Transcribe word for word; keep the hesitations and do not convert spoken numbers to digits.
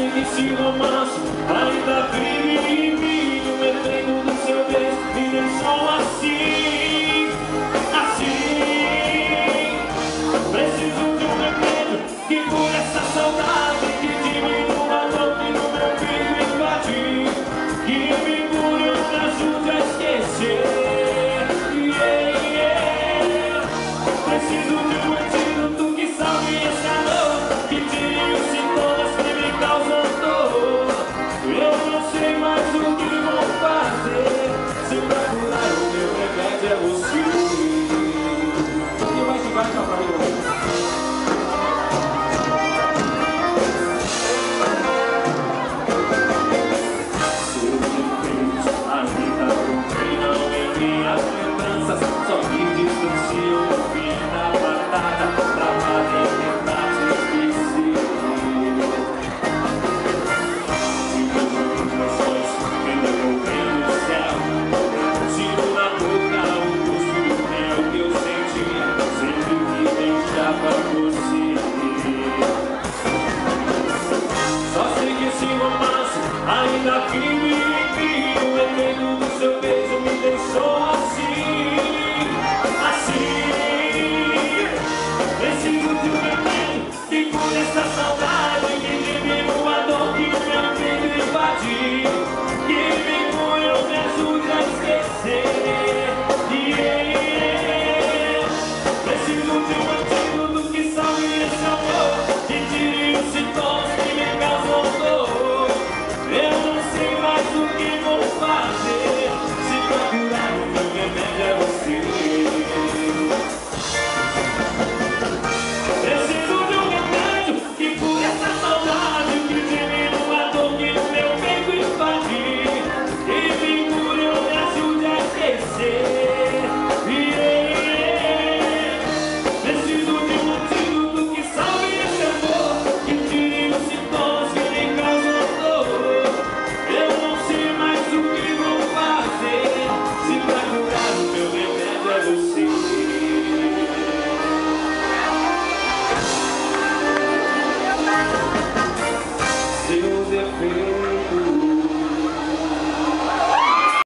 sei que esse romance ainda vive em mim. O efeito do seu beijo me deixou assim, assim. Preciso de um remédio que cure essa saudade, que diminua a dor que no meu peito invade, que me cure e me ajude a esquecer. Yeah, yeah. Preciso de um antídoto que salve essa dor, que tire os sintomas que me causam dor. Eu não sei mais o que vou fazer, se pra curar o meu remédio é você. E vai que vai, cavalo. Só me distancia o fim da batata, travada em tentar te esquecer. E meus corações ainda correndo no céu, tiro na boca o gosto do mel que eu sentia sempre que beijava você. Só sei que esse romance ainda vive em mim. O efeito do seu beijo me deixou